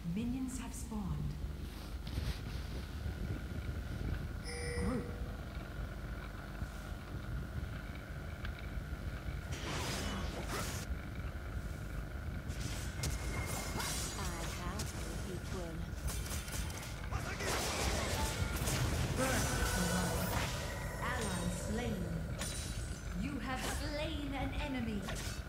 Minions have spawned. Group. I have to equal. Ally slain. You have slain an enemy.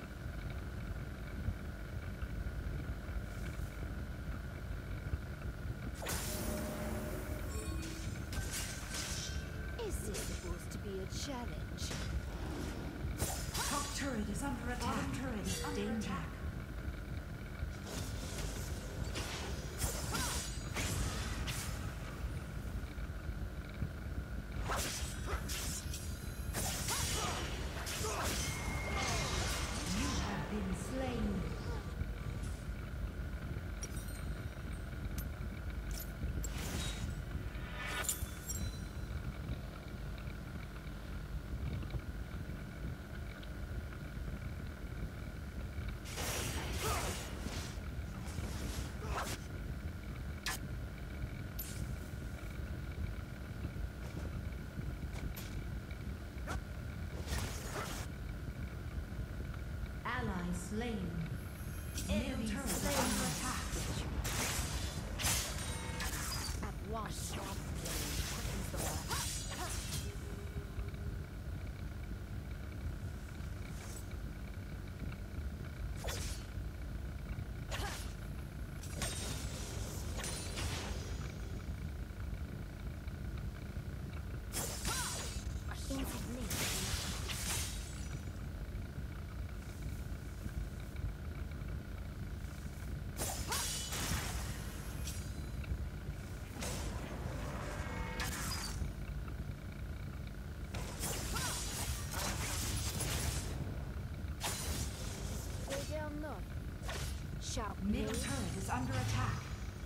Is this supposed to be a challenge? Top turret is under attack. Bottom turret is under attack. You have been slain. Ally slain. Enemy turret under attack. At once. Sharp Middle turret is under attack.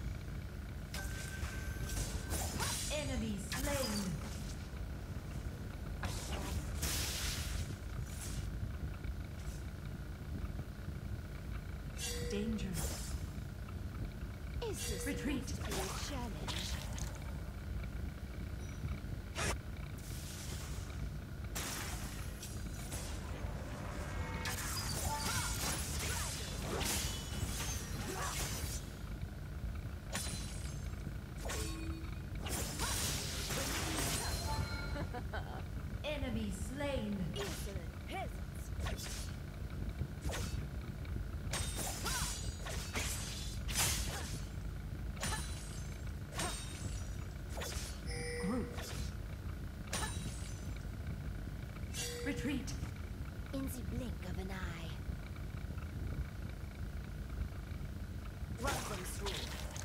Enemy slain. Dangerous. Is this Retreat. supposed to be a challenge? Enemy slain. Insolent peasants. Group. Retreat. In the blink of an eye. Run them through.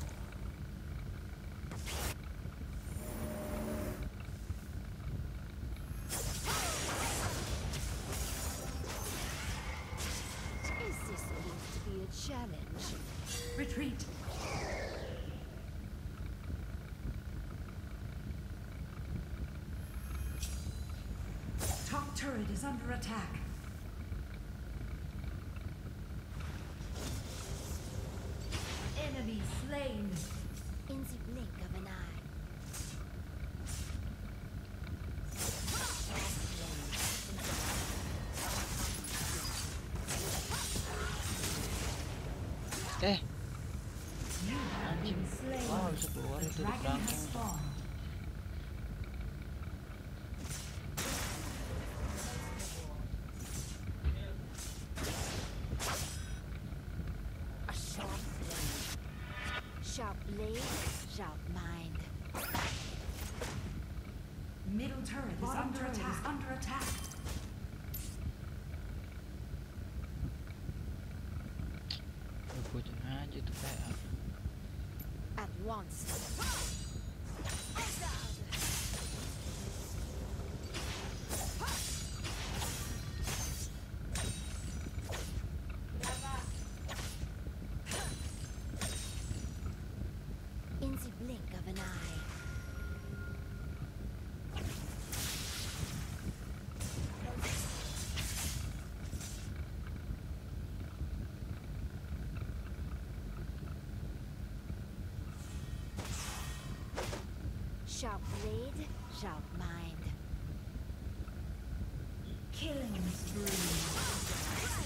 Is this supposed to be a challenge? Retreat. Top turret is under attack. Enemy slain. In the blink of an eye. You have been slain. Wah, bisa keluar itu di Dragon belakang. has spawned. A sharp blade. Sharp blade, sharp mind. Middle turret is under attack. Ikutin aja tuh kayak At once. In the blink of an eye. Sharp blade, sharp mind. Killing spree.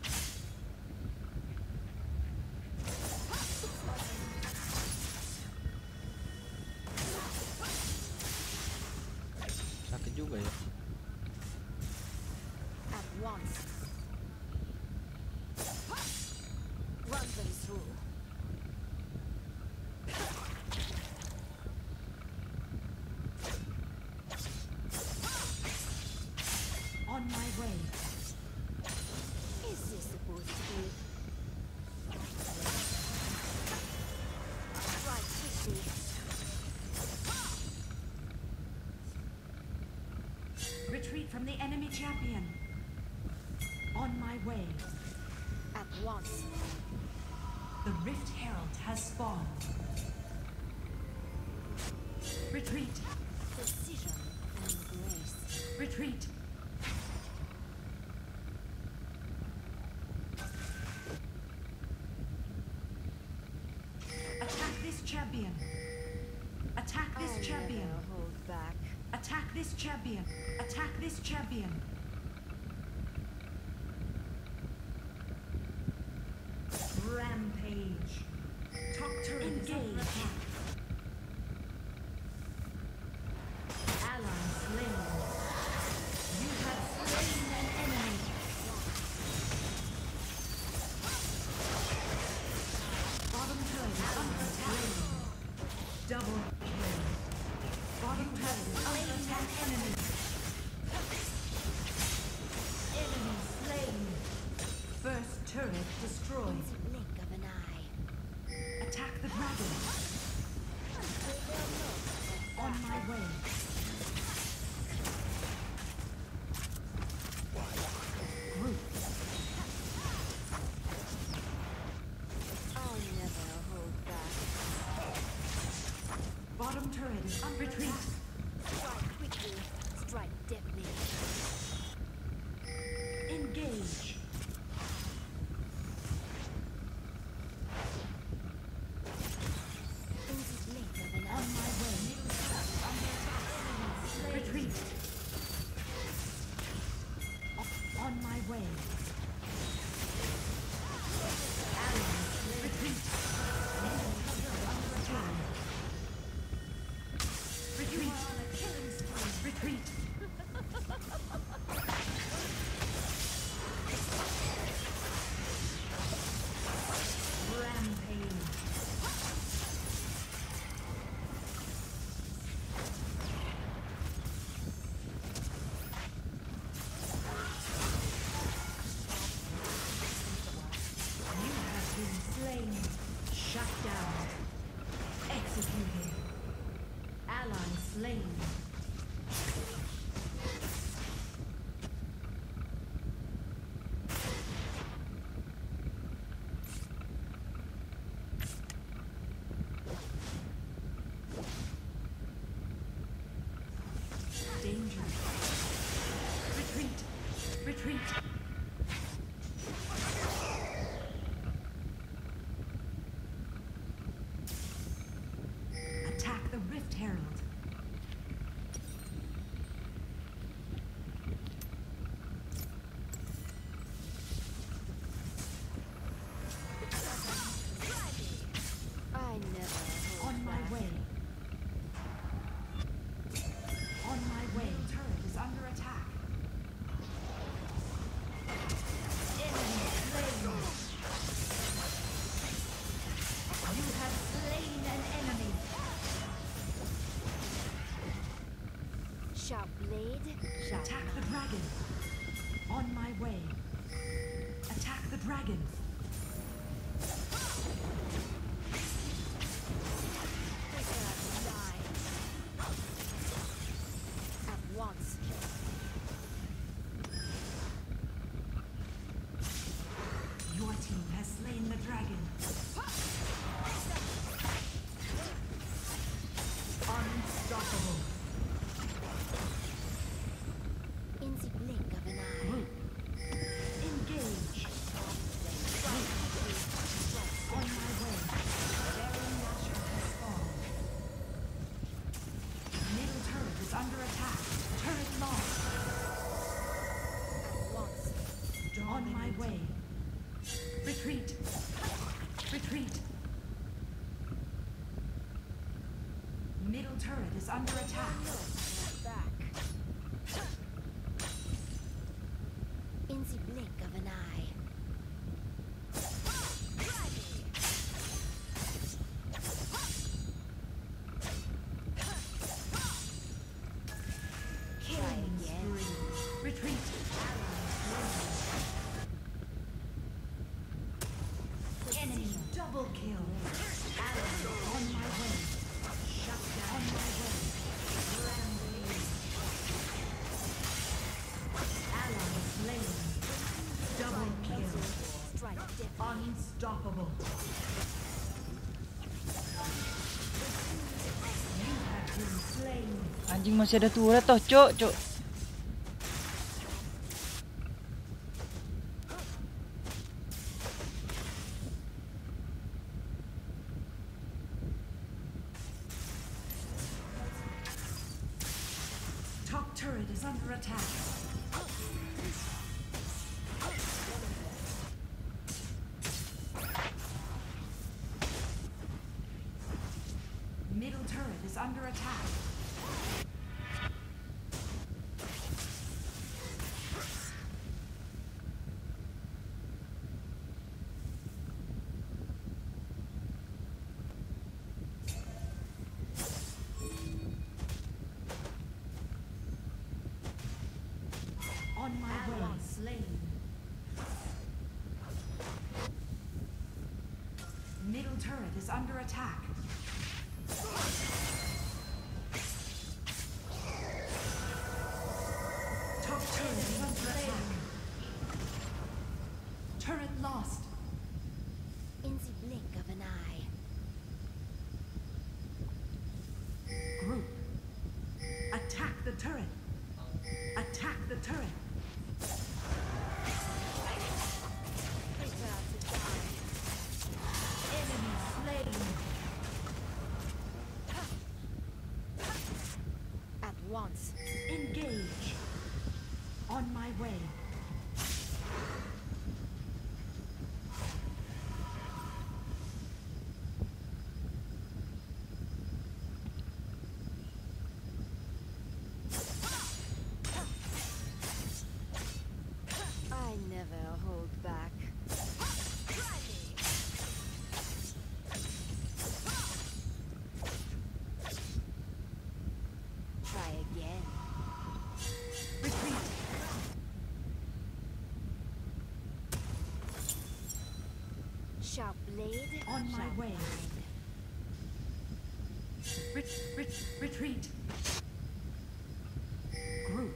Sakit juga ya. At once. Run them through. On my way. Is this supposed to be? Right, quickly. Retreat from the enemy champion. On my way. At once. The Rift Herald has spawned. Retreat. Precision and grace. Retreat. Attack this champion. Attack this I champion. never hold back. Attack this champion. Attack this champion. Rampage. Top turret engage. Ally slain. You have slain an enemy. Bottom turret is under attack. Double kill. Bottom turret is under attack. Enemy. Enemy slain. First turret destroyed. It's a blink of an eye. Attack the dragon. On my way. Group. I never hold back. Bottom turret is under retreat. Strike quickly. Strike deadly. Engage. In the blink of an On eye. my way. Retreat. On my way. Allies, retreat. Retreat. Retreat. Rampage. You have been slain. Shut down. Executed. Ally slain. Danger. Retreat. Retreat. Attack the Rift Herald. I never hold On my back. way. On my way. Turret is under attack. Enemy slain. You have slain an enemy. Sharp blade, sharp Attack the dragon. On my way. Attack the dragon. at once. Your team has slain the dragon. Unstoppable. In the blink of an eye. Group. Engage. Retreat. Middle turret is under attack. Back. In the blink of an eye. Killing spree. Retreat. Enemy double kill. Ally on my way. Shut down. On my way. Rampage. Ally slain. Double kill. Strike death. Unstoppable. You have been slain. Anjing masih ada turret toh, cuk. Top turret is under attack. Middle turret is under attack. On my way, slain. Middle turret is under attack. Top turret is under attack. Turret lost. In the blink of an eye. Group. Attack the turret. Attack the turret. Prepare to die. Enemy slain. At once. Engage. On my way. I never hold back. Try again. Retreat. Sharp blade. On my sharp way. mind. Retreat. Group.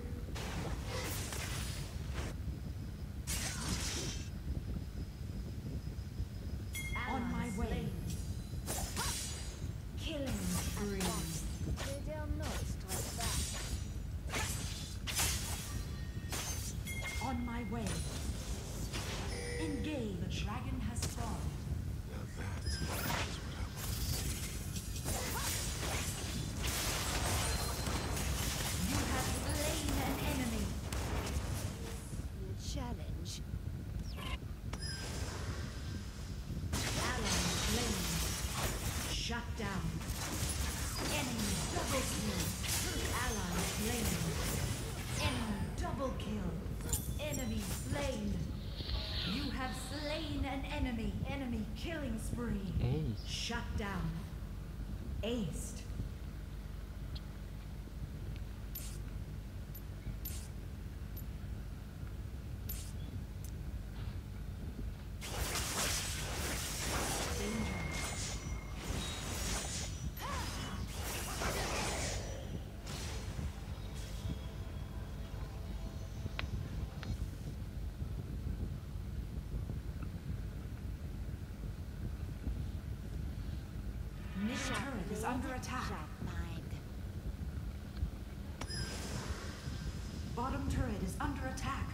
On my way. Killing spree. They dare not strike back. On my way. Engage. The dragon has spawned. You have slain an enemy. You challenge. Ally slain. Shut down. Enemy double kill. Ally slain. Enemy double kill. Enemy slain. You have slain an enemy. Enemy killing spree. Ace. Shut down. Aced. Danger. Mid turret is under attack. Sharp mind. Bottom turret is under attack.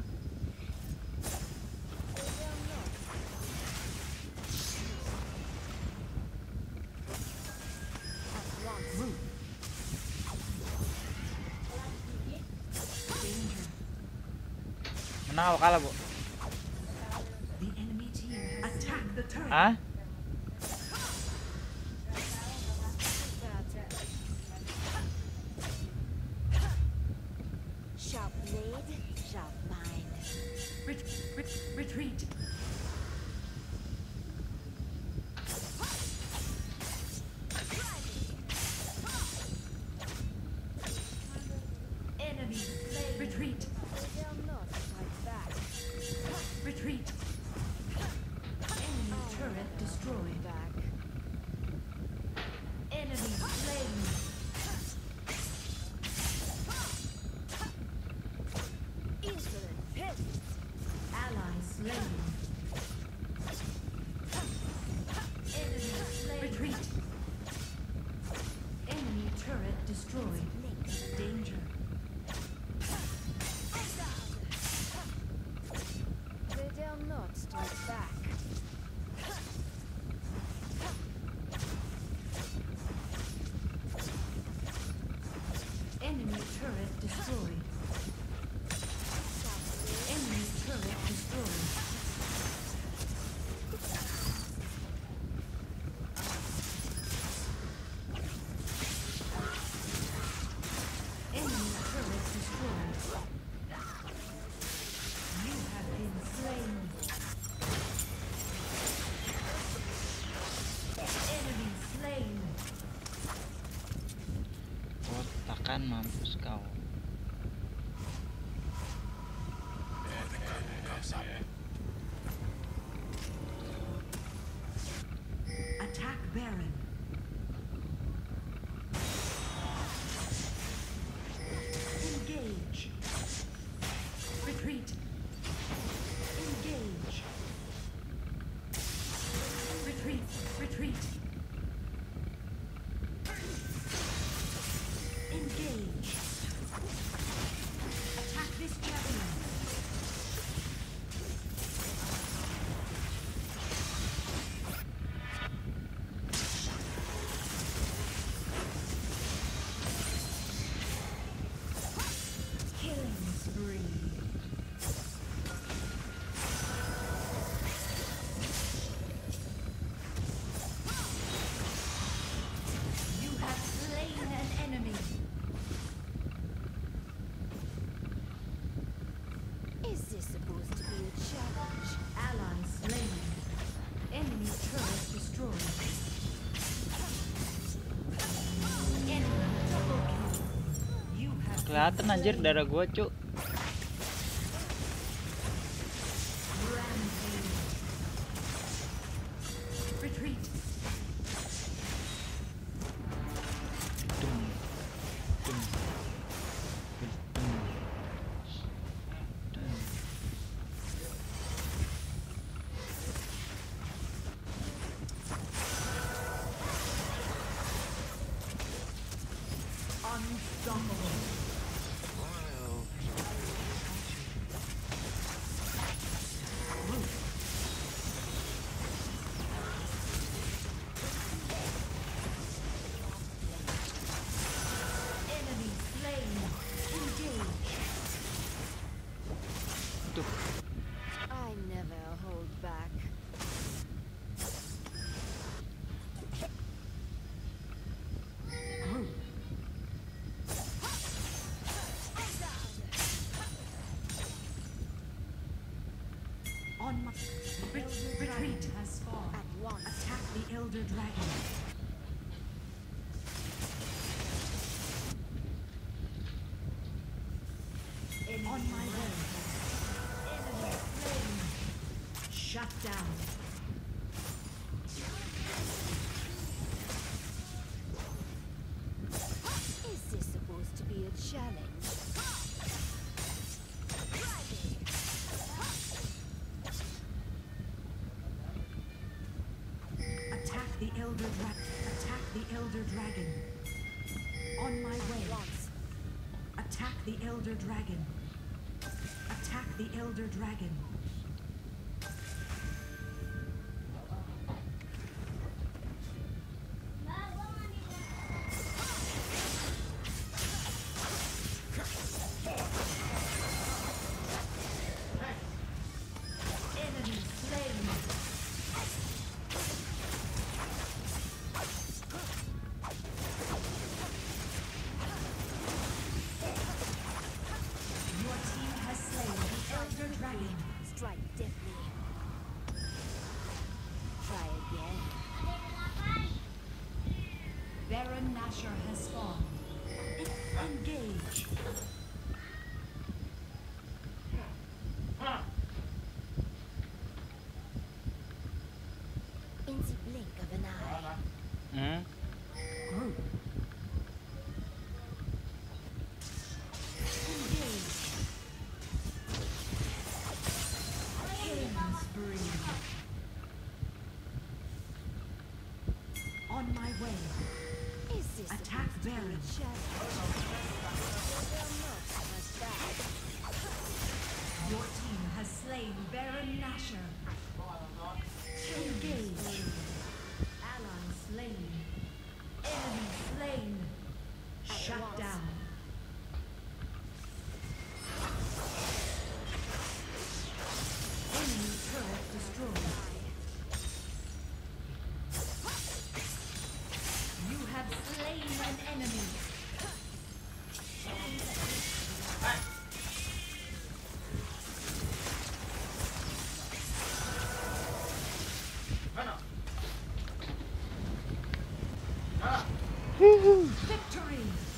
They dare not. At once. Group. Danger. Menang apa kalah, Bu? The enemy team attack the turret. Hah? Makan mampus kau. Attack Baron. Engage. Retreat. Engage. Retreat. Retreat. Engage. Attack this champion. Killing spree. You have slain an enemy. Is this supposed to be a challenge? Ally slain. Enemy turret destroyed. Enemy double kill. You have Kelihatan been anjir slain. darah gua, Cuk. Rampage. Retreat. Dum. Dum. Dum. Dum. Unstoppable. Enemy slain. Engage. Tuh. I never hold back. Group. On my retreat has spawned. At once. Attack the Elder Dragon. On my way. Enemy slain. Shut down. Is this supposed to be a challenge? Attack the Elder Dragon. Attack the Elder Dragon. On my way. Once. Attack the Elder Dragon. Attack the Elder Dragon. Enemy slain. Your team has slain the Elder Dragon. Strike deftly. Try again. Baron Nashor has spawned. Engage. In the blink of an eye. Hmm? Group. Engage. Killing spree. On my way. Is this Attack supposed to be a Baron. challenge? They're not as bad. Your team has slain Baron Nashor. Engage. Ally slain. Enemy slain. Shut down. Enemy turret destroyed. You have slain an enemy. Victory!